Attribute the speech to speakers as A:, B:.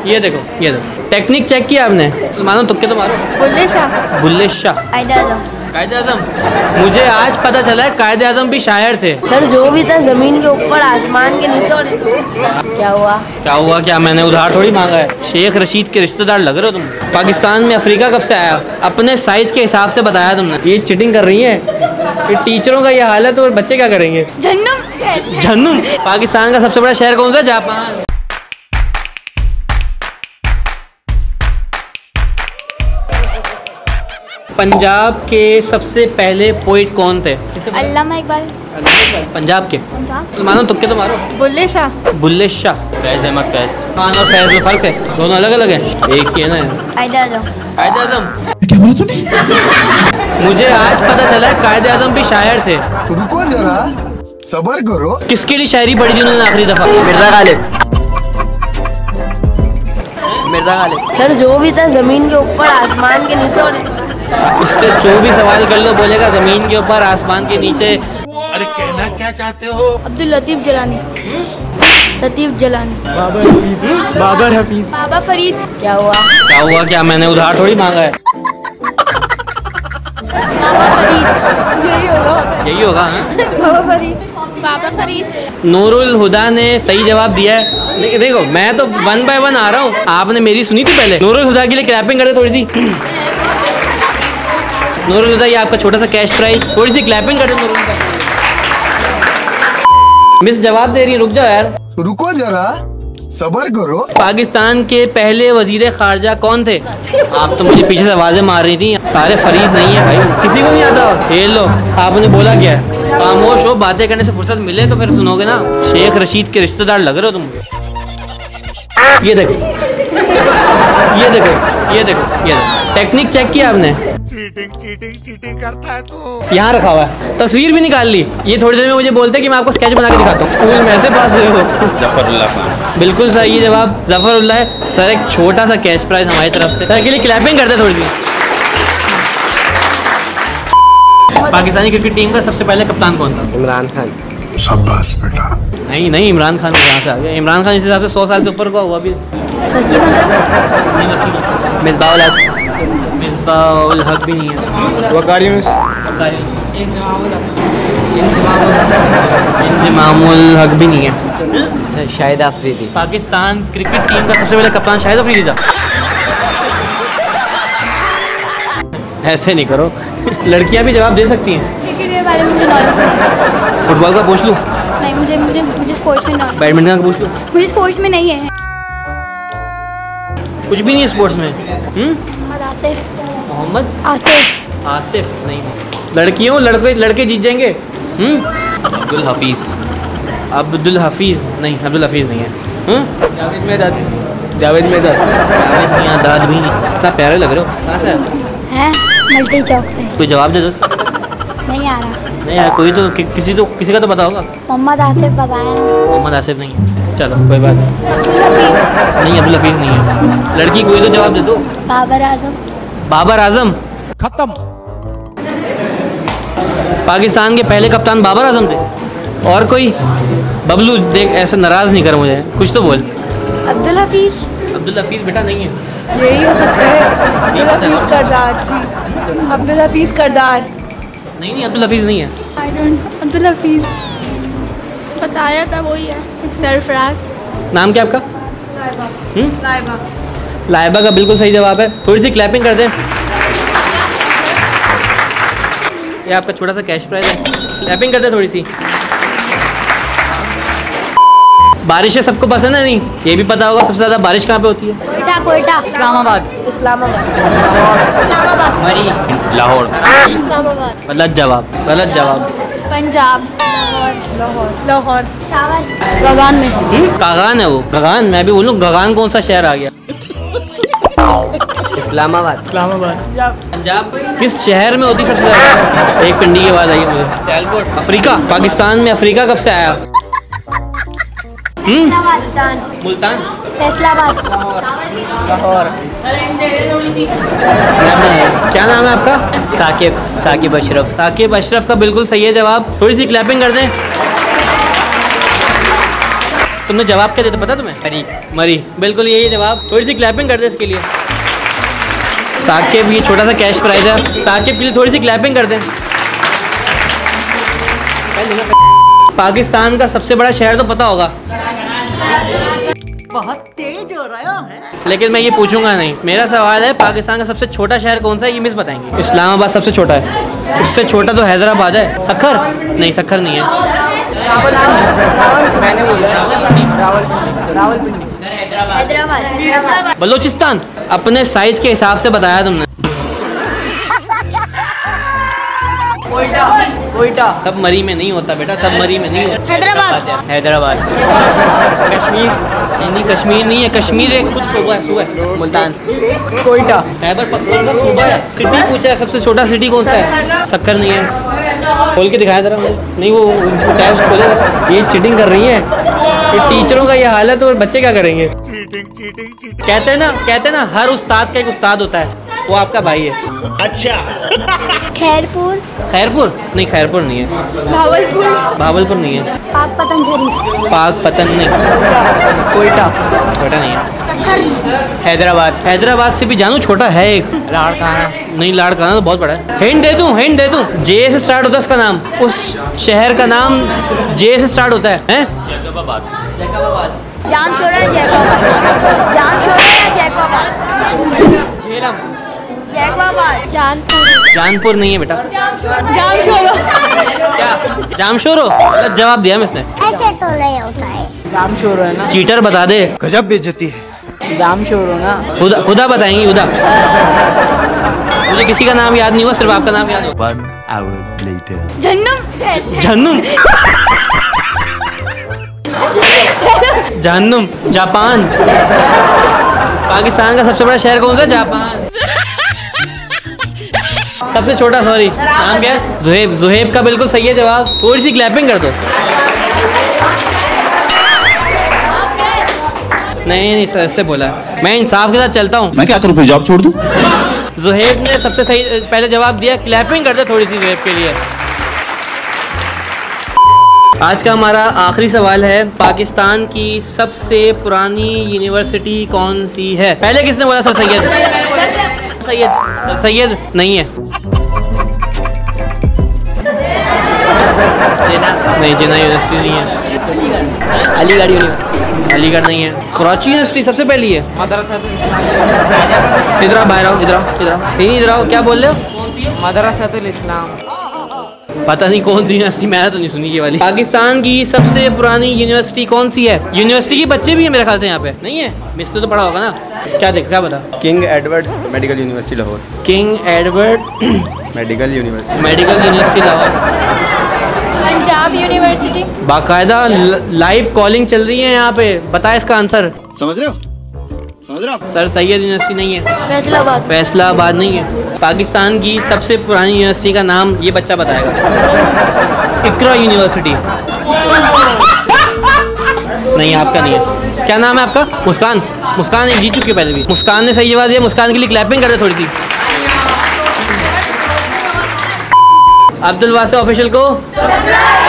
A: ये देखो technique check किया आपने? मानो तुक्के तो मारो।
B: बुल्ले शाह।
A: बुल्ले शाह। कायदे आज़म। मुझे आज पता चला है कायदे आज़म भी शायर थे।
B: सर जो भी था जमीन के ऊपर आसमान के नीचे और क्या हुआ क्या मैंने उधार थोड़ी मांगा है। शेख रशीद के रिश्तेदार लग रहे हो तुम। पाकिस्तान में अफ्रीका कब से आया? अपने साइज के हिसाब से बताया तुमने। ये चीटिंग कर रही है। ये टीचरों का ये हाल है तो बच्चे क्या करेंगे? जहन्नुम। पाकिस्तान का सबसे बड़ा शहर कौन सा? जापान। पंजाब के सबसे पहले पोइट कौन थे?
C: अल्लामा इकबाल।
A: पंजाब के? मानो तुक्के तो मारो।
B: बुल्ले शाह।
A: बुल्ले शाह। फैज अहमद फैज। खान और फैज में फर्क है? दोनों अलग अलग हैं? एक ही है ना। कायदे आज़म। क्या बोला तूने? मुझे आज पता चला है कायदे आज़म भी शायर थे।
D: रुको जरा सब्र करो।
A: किसके लिए शायरी पढ़ी थी उन्होंने आखिरी दफा? मिर्जा गालिब।
B: सर जो भी था जमीन के ऊपर आसमान के नीचे और
A: इससे जो भी सवाल कर लो बोलेगा जमीन के ऊपर आसमान के नीचे।
D: अरे कहना क्या चाहते हो?
C: अब्दुल लतीफ जलानी।
B: बाबर हफीज।
C: बाबा फरीद।
B: क्या हुआ
A: क्या मैंने उधार थोड़ी मांगा है।
C: बाबा फरीद।
A: यही होगा हाँ?
C: बाबा फरीद।
A: नूरुल हुदा ने सही जवाब दिया है। देखो मैं तो 1 बाय 1 आ रहा हूँ। आपने मेरी सुनी थी पहले। नूरुल हुदा के लिए क्लैपिंग कर दे थोड़ी सी। नूरुल हुदा ये आपका छोटा सा कैश प्राइज। थोड़ी सी क्लैपिंग कर दे नूरुल हुदा। मिस जवाब दे रही है, रुक जाओ यार।
D: रुको जरा सब्र करो।
A: पाकिस्तान के पहले वजीर खारजा कौन थे? आप तो मुझे पीछे से आवाजें मार रही थी। सारे फरीद नहीं है भाई, किसी को नहीं आता। खेल लो। आपने बोला क्या है? खामोश हो, बातें करने से फुर्सत मिले तो फिर सुनोगे ना। शेख रशीद के रिश्तेदार लग रहे हो तुम। ये देखो टेक्निक चेक किया आपने?
D: चीटिंग करता है तू।
A: यहाँ रखा हुआ है, तस्वीर भी निकाल ली। ये थोड़ी देर में मुझे बोलते कि मैं आपको स्केच बना के दिखाता हूँ। स्कूल में ऐसे पास हुए हो?
E: जफरुल्लाह खान।
A: बिल्कुल सही जवाब, जफरुल्लाह है। सर एक छोटा सा कैश प्राइज हमारी तरफ से। सर के लिए क्लैपिंग करते थोड़ी सी। पाकिस्तानी क्रिकेट टीम का सबसे पहले कप्तान कौन था?
F: इमरान खान।
D: शाबाश बेटा।
A: नहीं इमरान खान यहाँ से आ गया। इमरान खान इस हिसाब से 100 साल से ऊपर का हुआ भी। मिसबाउल हक भी नहीं है।
F: वकार यूनुस।
A: इंजमामुल हक भी नहीं है।
F: शाहिद अफरीदी।
A: पाकिस्तान क्रिकेट टीम का सबसे पहले कप्तान शाहिद अफरीदी था। ऐसे नहीं करो। लड़कियां भी जवाब दे सकती हैं।
C: क्रिकेट के बारे में मुझे नॉलेज नहीं।
A: फुटबॉल का पूछ लूँ?
C: नहीं, मुझे स्पोर्ट्स में नॉलेज।
A: बैडमिंटन का पूछ लूँ?
C: मुझे स्पोर्ट्स में नहीं है।
A: कुछ भी नहीं है स्पोर्ट्स में। मोहम्मद आसिफ नहीं। लड़कियों लड़के जीत जाएंगे।
E: अब्दुल हफीज
A: नहीं। अब्दुल हफीज नहीं है।
F: जावेद मेहदाद।
A: दाद भी नहीं। इतना प्यारे लग रहे हो। कहाँ से
C: हैं? मल्टी चौक से।
A: कोई जवाब दे दो उसका।
C: नहीं आ रहा।
A: नहीं यार, कोई तो किसी का तो पता होगा।
C: मोहम्मद आसिफ बताया।
A: मोहम्मद आसिफ नहीं है। चलो कोई बात नहीं। अब्दुल हफीज नहीं है। लड़की कोई तो जवाब दे दो। बाबर आजम।
F: खत्म।
A: पाकिस्तान के पहले कप्तान बाबर आजम थे। और कोई? बबलू देख ऐसा नाराज नहीं कर मुझे, कुछ तो बोल।
C: अब्दुल हफीज
A: बेटा नहीं है।
B: यही हो सकता है। अब्दुल हफीज करदार जी। अब्दुल हफीज करदार।
A: नहीं अब्दुल हफीज नहीं है।
C: अब्दुल हफीज बताया था, वही है। सरफराज।
A: नाम क्या आपका? लाइबा का बिल्कुल सही जवाब है। थोड़ी सी क्लैपिंग कर दें। ये आपका छोटा सा कैश प्राइज है। क्लैपिंग कर दें थोड़ी सी। बारिशें सबको पसंद है? नहीं, ये भी पता होगा सबसे ज्यादा बारिश कहाँ पे होती है?
C: कोयटा।
A: इस्लामाबाद। मरी।
E: लाहौर।
A: गलत जवाब।
C: पंजाब।
B: लाहौर।
C: गगान में।
A: कागान है वो। गगान? मैं भी बोलूँ गगान कौन सा शहर आ गया?
F: इस्लामाबाद।
A: पंजाब किस शहर में होती सबसे ज्यादा? एक पिंडी की आवाज आई मुझे। सियालकोट। अफ्रीका। पाकिस्तान में अफ्रीका कब से आया? मुल्तान।
C: फैसलाबाद।
F: लाहौर।
A: क्या नाम है आपका?
F: साकिब अशरफ।
A: साकिब अशरफ का बिल्कुल सही है जवाब। थोड़ी सी क्लैपिंग कर दें। तुमने जवाब क्या दिया पता तुम्हें?
F: मरी।
A: मरी, बिल्कुल यही जवाब। थोड़ी सी क्लैपिंग कर दे इसके लिए। साकिब, ये छोटा सा कैश प्राइज है, साकिब के लिए थोड़ी सी क्लैपिंग कर दें। पाकिस्तान का सबसे बड़ा शहर तो पता होगा।
F: बहुत तेज हो रहा है।
A: लेकिन मैं ये पूछूंगा नहीं। मेरा सवाल है पाकिस्तान का सबसे छोटा शहर कौन सा है, ये मिस बताएंगे। इस्लामाबाद सबसे छोटा है, उससे छोटा तो हैदराबाद है। सखर? नहीं, सखर नहीं है।
F: मैंने बोला रावलपिंडी।
C: हैदराबाद।
A: बलूचिस्तान? अपने साइज के हिसाब से बताया तुमने।
F: कोयटा।
A: सब मरी में नहीं होता बेटा, सब मरी में नहीं होता।
C: हैदराबाद।
F: हैदराबाद।
A: कश्मीर? नहीं, कश्मीर नहीं है। कश्मीर एक खुद सूबा है, मुल्तान।
F: कोयटा।
A: खैबर पख्तूनख्वा सूबा है। सिटी पूछा है, सबसे छोटा सिटी कौन सा है? सक्कर नहीं है। खोल के दिखाया जरा मुझे। नहीं, वो टैब्स खोले जरा। ये चीटिंग कर रही है। ये टीचरों का ये हाल है तो बच्चे क्या करेंगे? कहते हैं ना हर उस्ताद का एक उस्ताद होता है, वो आपका भाई है।
C: खैरपुर।
A: खैरपुर? नहीं, खैरपुर नहीं है।
C: भावलपुर।
A: भावलपुर नहीं है।
C: पाक पतंजलि।
A: पाक पतन नहीं।
F: कोयटा।
A: छोटा नहीं है।
F: हैदराबाद।
A: हैदराबाद से भी जानू छोटा है एक।
F: लाड़काना।
A: नहीं, लाड़काना तो बहुत बड़ा है। हिंट दे दूं। जे से स्टार्ट होता है उसका नाम। उस शहर का नाम जे से स्टार्ट होता है। जैकबाबाद।
C: जामशोरा जैकबाबाद। जामशोरा या जैकबाबाद?
A: झेलम।
C: जैकबाबाद। जानपुर।
A: जानपुर नहीं है बेटा।
C: जामशोरा।
A: क्या जामशोरो? गलत जवाब दिया मैं इसने।
C: ऐसे तो नहीं होता है।
F: जामशोरो है ना।
A: चीटर बता दे।
D: गजब बेइज्जती है।
F: जामशोरो ना।
A: खुदा बताएंगी खुदा। मुझे किसी का नाम याद नहीं हुआ, सिर्फ आपका नाम याद हो।
C: जन्नम।
A: जहन्नुम। जापान। पाकिस्तान का सबसे बड़ा शहर कौन सा? जापान। सबसे छोटा, सॉरी, नाम क्या है? जुहेब। जुहेब का बिल्कुल सही है जवाब। थोड़ी सी क्लैपिंग कर दो। नहीं सर, ऐसे बोला। मैं इंसाफ के साथ चलता हूँ।
G: मैं क्या करूँ, फिर जॉब छोड़ दूँ?
A: जुहेब ने सबसे सही पहले जवाब दिया। क्लैपिंग कर दे थोड़ी सी जुहेब के लिए। आज का हमारा आखिरी सवाल है, पाकिस्तान की सबसे पुरानी यूनिवर्सिटी कौन सी है? पहले किसने बोला? सर सैयद। सर सैयद नहीं है। नहीं, जिन्ना यूनिवर्सिटी नहीं है।
F: अलीगढ़ यूनिवर्सिटी।
A: अलीगढ़ नहीं है। कराची यूनिवर्सिटी सबसे पहली है।
F: मदरसा
A: इधर आओ, बाहर आओ, इधर आओ, इधर आओ, इधर आओ। क्या बोल रहे हो?
F: मदरसातुल इस्लाम।
A: पता नहीं कौन सी यूनिवर्सिटी, मैंने तो नहीं सुनी ये वाली। पाकिस्तान की सबसे पुरानी यूनिवर्सिटी कौन सी है? यूनिवर्सिटी के बच्चे भी हैं मेरे ख्याल से यहाँ पे। नहीं है? मिस तो पढ़ा होगा ना। क्या बता?
H: King Edward medical university Lahore.
A: King Edward
H: medical
A: university Lahore.
C: Punjab university.
A: बाकायदा लाइव कॉलिंग चल रही है यहाँ पे। बताए इसका आंसर।
G: समझ रहे हो?
A: सर सैयद यूनिवर्सिटी नहीं है।
C: फैसलाबाद।
A: फैसलाबाद नहीं है। पाकिस्तान की सबसे पुरानी यूनिवर्सिटी का नाम ये बच्चा बताएगा। इकरा यूनिवर्सिटी। नहीं, आपका नहीं है। क्या नाम है आपका? मुस्कान। मुस्कान एक जीत चुकी है पहले भी। मुस्कान ने सही जवाब दिया। मुस्कान के लिए क्लैपिंग कर दे थोड़ी सी। अब्दुल वासे ऑफिशियल को